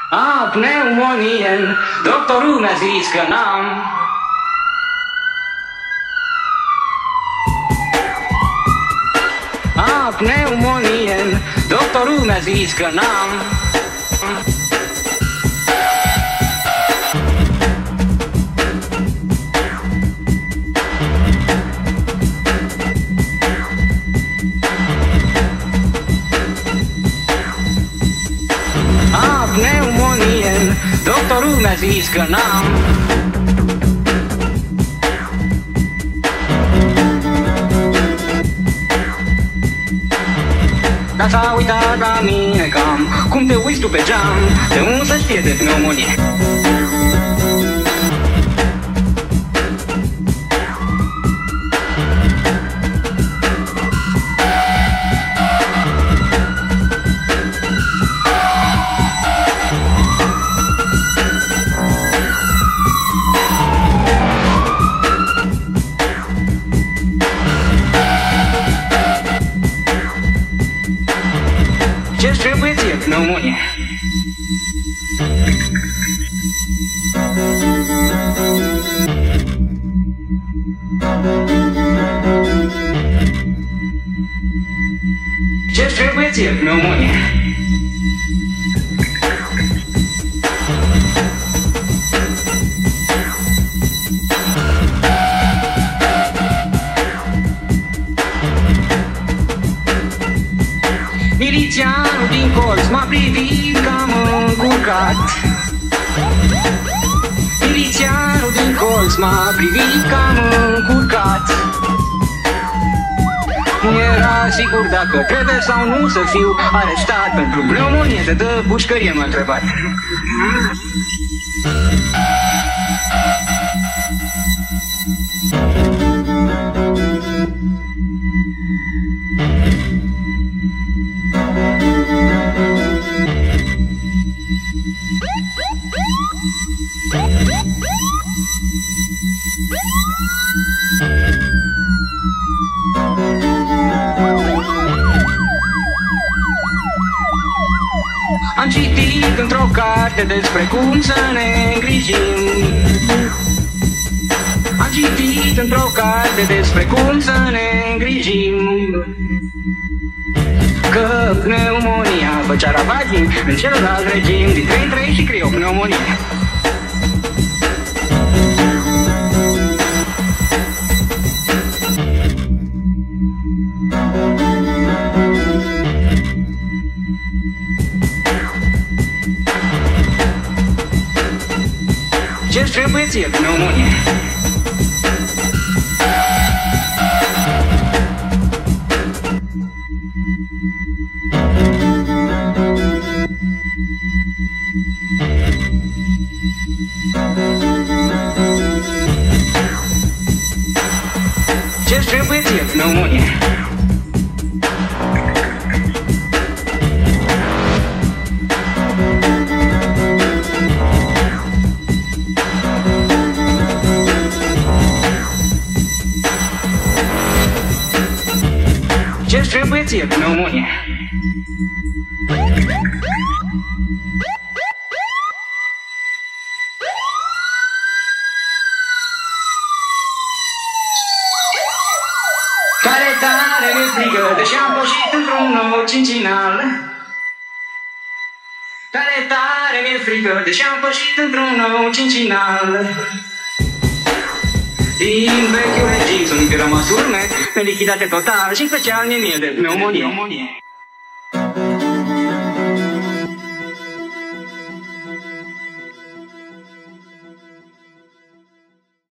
Pneumonie, doctorul mi-a zis că n-am. Pneumonie, doctorul mi-a zis că n-am. Pneumonie, doctorul mi-a zis că n-am. Dar s-a uitat la mine cam cum te uiți tu pe geam, de unde să știe de pneumonie. Ce-ți trebuie ție, pneumonie? Ce-ți trebuie ție, pneumonie? Milițianul din colț m-a privit că am încurcat. Milițianul din colț m-a privit că am încurcat. Nu era sigur dacă trebuie sau nu să fiu arestat pentru pneumonie, de dă pușcărie m-a întrebat. Am citit într-o carte despre cum să ne îngrijim. Am citit într-o carte despre cum să ne îngrijim. Că pneumonia făcea ravagii în celălalt regim. Din 3 în 3 și scrie o pneumonie. Ce-ți trebuie ție, pneumonie? Ce-ți trebuie ție, pneumonie? Ce-ți trebuie ție, pneumonie? Tare, tare mi-e frică, deși am poșit într-un nou cincinal. Tare, tare mi-e frică, deși am pășit într-un nou cincinal. Din vechiul regim sunt rămas urme, nelichidate total și în special mie de pneumonie.